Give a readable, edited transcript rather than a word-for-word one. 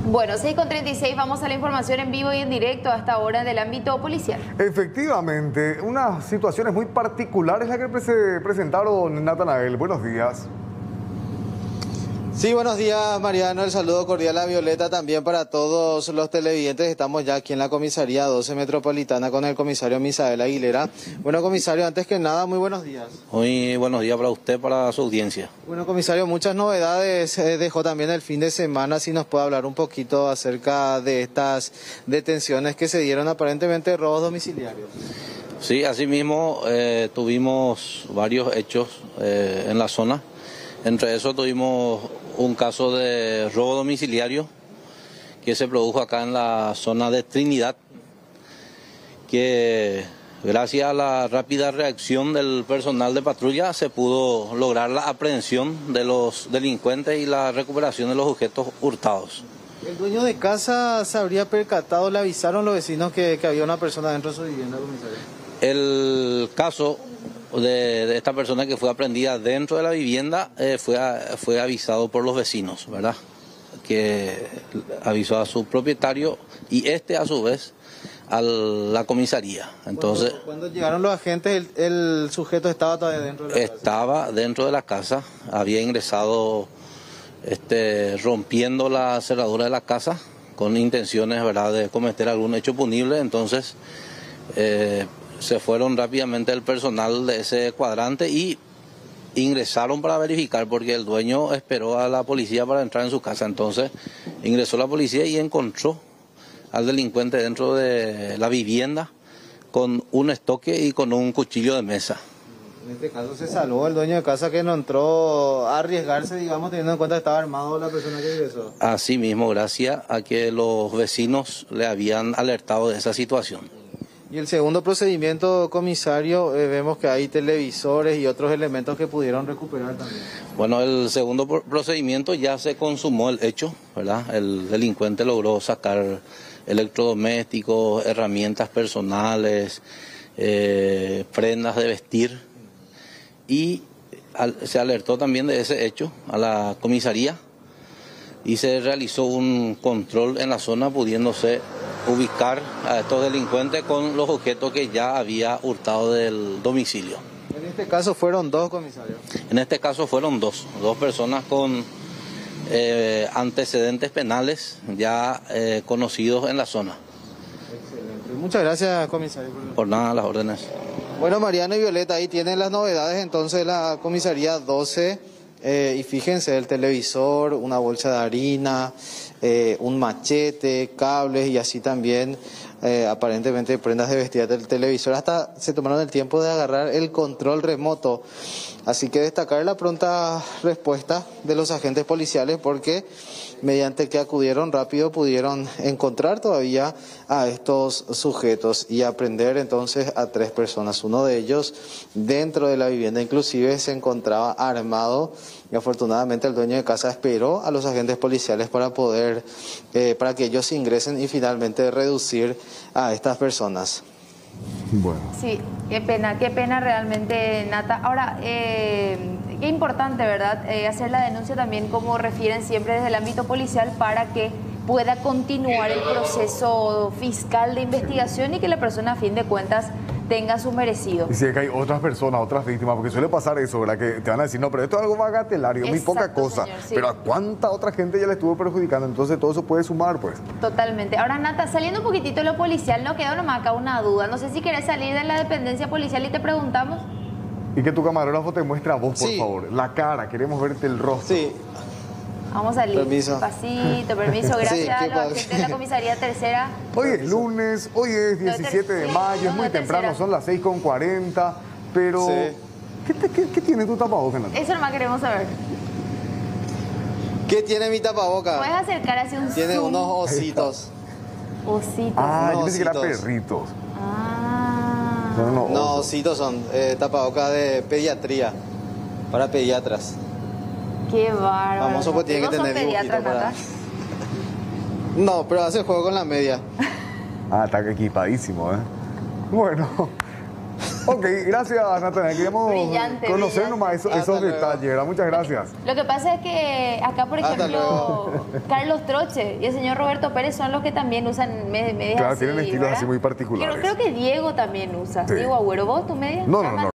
Bueno, 6:36, vamos a la información en vivo y en directo hasta ahora del ámbito policial. Efectivamente, unas situaciones muy particulares las que se presentaron, Natanael. Buenos días. Sí, buenos días, Mariano. El saludo cordial a Violeta también para todos los televidentes. Estamos ya aquí en la comisaría 12 Metropolitana con el comisario Misael Aguilera. Bueno, comisario, antes que nada, muy buenos días. Muy buenos días para usted, para su audiencia. Bueno, comisario, muchas novedades dejó también el fin de semana. Si nos puede hablar un poquito acerca de estas detenciones que se dieron, aparentemente robos domiciliarios. Sí, asimismo tuvimos varios hechos en la zona. Entre eso tuvimos un caso de robo domiciliario que se produjo acá en la zona de Trinidad, que gracias a la rápida reacción del personal de patrulla se pudo lograr la aprehensión de los delincuentes y la recuperación de los objetos hurtados. ¿El dueño de casa se habría percatado, le avisaron los vecinos que había una persona dentro de su vivienda, comisario? El caso de esta persona que fue aprehendida dentro de la vivienda fue avisado por los vecinos, ¿verdad? Que avisó a su propietario y a su vez a la comisaría. Entonces, cuando llegaron los agentes, el sujeto estaba todavía dentro de la casa. Estaba dentro de la casa, había ingresado rompiendo la cerradura de la casa con intenciones, ¿verdad?, de cometer algún hecho punible. Entonces se fueron rápidamente el personal de ese cuadrante y ingresaron para verificar, porque el dueño esperó a la policía para entrar en su casa. Entonces ingresó la policía y encontró al delincuente dentro de la vivienda con un estoque y con un cuchillo de mesa. En este caso se salvó el dueño de casa, que no entró a arriesgarse, digamos, teniendo en cuenta que estaba armado la persona que ingresó. Así mismo, gracias a que los vecinos le habían alertado de esa situación. Y el segundo procedimiento, comisario, vemos que hay televisores y otros elementos que pudieron recuperar también. Bueno, el segundo procedimiento ya se consumó el hecho, ¿verdad? El delincuente logró sacar electrodomésticos, herramientas personales, prendas de vestir, y se alertó también de ese hecho a la comisaría y se realizó un control en la zona, pudiéndose ubicar a estos delincuentes con los objetos que ya había hurtado del domicilio. En este caso fueron dos, comisarios. En este caso fueron dos personas con antecedentes penales ya conocidos en la zona. Excelente. Muchas gracias, comisario. Por nada, las órdenes. Bueno, Mariano y Violeta, ahí tienen las novedades entonces de la comisaría 12. Y fíjense, el televisor, una bolsa de harina, un machete, cables y así también aparentemente prendas de vestir del televisor. Hasta se tomaron el tiempo de agarrar el control remoto. Así que destacar la pronta respuesta de los agentes policiales, porque mediante que acudieron rápido pudieron encontrar todavía a estos sujetos y aprender entonces a 3 personas. Uno de ellos dentro de la vivienda inclusive se encontraba armado y afortunadamente el dueño de casa esperó a los agentes policiales para poder, para que ellos ingresen y finalmente reducir a estas personas. Bueno. Sí, qué pena realmente, Nata. Ahora, qué importante, ¿verdad? Hacer la denuncia también, como refieren siempre desde el ámbito policial, para que pueda continuar el proceso fiscal de investigación y que la persona, a fin de cuentas, tenga su merecido. Y si es que hay otras personas, otras víctimas, porque suele pasar eso, ¿verdad? Que te van a decir, no, pero esto es algo bagatelario, muy poca cosa. Señor, sí. Pero a cuánta otra gente ya le estuvo perjudicando, entonces todo eso puede sumar, pues. Totalmente. Ahora, Nata, saliendo un poquitito de lo policial, nos quedó nomás acá una duda. No sé si querés salir de la dependencia policial y te preguntamos. Y que tu camarógrafo te muestre a vos, por favor. La cara, queremos verte el rostro. Sí. Vamos a salir. Permiso. Pasito, permiso. Gracias sí, a los agentes de la comisaría tercera. Hoy es lunes, hoy es 17 de mayo, es muy temprano, son las 6:40, pero sí. ¿Qué tiene tu tapabocas, Nata? Eso nomás queremos saber. ¿Qué tiene mi tapabocas? Puedes acercar hacia un Tiene zoom. unos ositos. Ositos. Ah, yo pensé que eran perritos. Ah. No, ositos son tapabocas de pediatría, para pediatras. Qué bárbaro. Famoso, pues tiene que tener pediatra, para... No, pero hace juego con la media. Ah, está equipadísimo, ¿eh? Bueno. Ok, gracias, Natalia. Queríamos Brillante, conocer nomás esos detalles, ¿verdad? Muchas gracias. Lo que pasa es que acá, por ejemplo, Carlos Troche y el señor Roberto Pérez son los que también usan medias Claro, así, tienen estilos ¿verdad? así muy particulares. Creo que Diego también usa. Sí. Diego Agüero, ¿vos tu media? No.